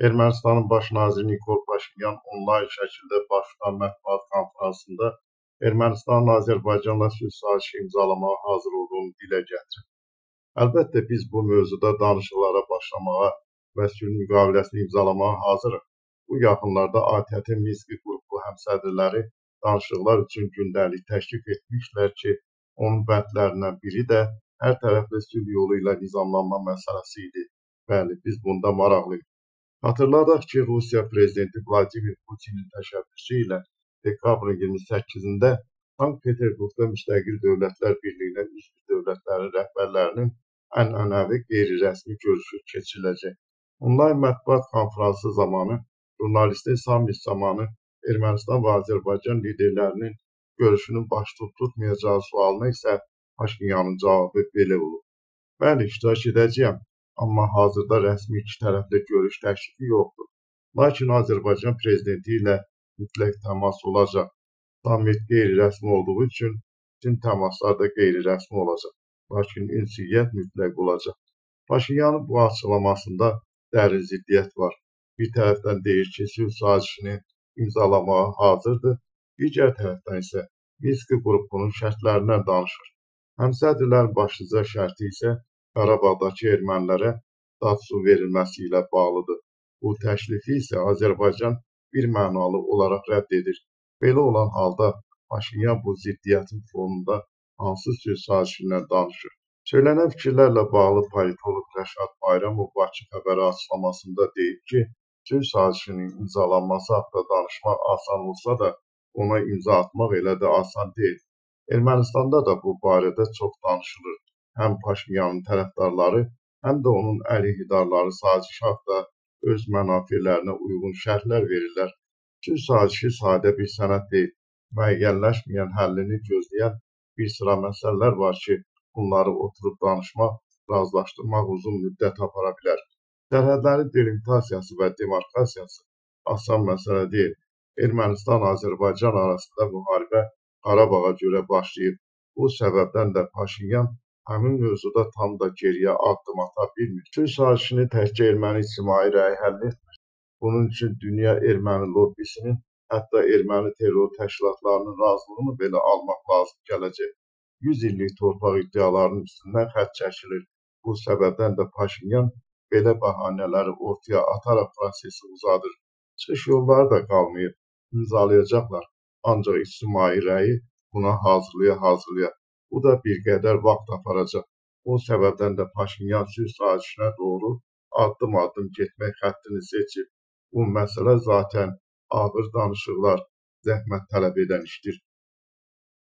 Ermənistanın baş naziri Nikol Paşinyan onlayn şəkildə baş tutan mətbuat konfransında Ermənistanın Azərbaycanla sülh sazişi imzalamağa hazır olduğunu dilə gətirib. Əlbəttə biz bu mövzuda danışıqlara başlamağa və sülh müqaviləsini imzalamağa hazırıq. Bu yaxınlarda ATƏT-in Minsk qrupu həmsədrləri danışıqlar üçün gündəlik təklif etmişlər ki, onun bəndlərindən biri də hər tərəfli sülh yolu ilə nizamlanma məsələsi idi. Bəli, biz bunda maraqlıyıq. Hatırladaq ki, Rusiya prezidenti Vladimir Putinin təşəbbüsü ilə dekabrın 28-də Sankt-Peterburqda Müstəqil Dövlətlər Birliyinə üzv dövlətlərin rəhbərlərinin ənənəvi qeyri-rəsmi görüşü keçiriləcək. Onlayn mətbuat konfransı zamanı jurnalistin sammit zamanı Ermənistan və Azərbaycan liderlərinin görüşünün baş tutmayacağı sualına isə Paşinyanın cavabı belə olub. Bəli, iştirak edəcəyəm. Amma hazırda rəsmi iki tərəfli görüş təklifi yoxdur. Lakin Azərbaycan prezidenti ilə mütləq təmas olacaq. Sammit qeyri-rəsmi olduğu üçün bütün təmaslar da qeyri-rəsmi olacaq. Lakin ünsiyyət mütləq olacaq. Paşinyanın bu açıqlamasında dərin ziddiyyət var. Bir tərəfdən deyir ki, sülh sazişini imzalamağa hazırdır. Digər tərəfdən isə Minsk qrupunun şərtlərindən danışır. Həmsədrlərin başlıca şərti isə Qarabağdakı ermənilərə statusun verilməsi ilə bağlıdır. Bu təklifi isə Azərbaycan birmənalı olaraq rədd edir. Belə olan halda Paşinyan bu ziddiyyətin fonunda hansı sülh sazişindən danışır? Söylənən fikirlərlə bağlı politolog Rəşad Bayramov Bakı xəbəri açıqlamasında deyib ki, sülh sazişinin imzalanması haqqında danışmaq asan olsa da, ona imza atmaq elə də asan deyil. Ermənistanda da bu barədə çox danışılır. Həm Paşinyanın tərəfdarları, həm də onun əleyhidarları saziş haqda öz mənafirlərinə uyğun şərhlər verirlər. Sülh sazişi sadə bir sənəd deyil. Müəyyənləşməyən həllini gözləyən bir sıra məsələlər var ki, bunları oturub danışmaq, razılaşdırmaq uzun müddət apara bilər. Sərhədlərin delimitasiyası və demarkasiyası asan məsələ deyil. Ermənistan-Azərbaycan arasında müharibə Qarabağa görə başlayıb. Bu səbəbdən də Paşinyan həmin mövzuda tam da geriyə addım ata bilmir. Sülh sazişini təkcə erməni ictimai rəyi həll etmir. Bunun üçün dünya erməni lobbisinin, hətta erməni terror təşkilatlarının razılığını belə almaq lazım gələcək. 100 illik torpaq iddialarının üstündən xətt çəkilir. Bu səbəbdən də Paşinyan belə bəhanələri ortaya ataraq prosesi uzadır. Çıxış yolları da qalmayıb. İmzalayacaqlar. Ancaq ictimai rəyi buna hazırlaya. Bu da bir qədər vaxt aparacaq. O səbəbdən də Paşinyan sülh sazişinə doğru addım-addım getmək xəttini seçib. Bu məsələ zaten ağır danışıqlar, zəhmət tələb edən işdir.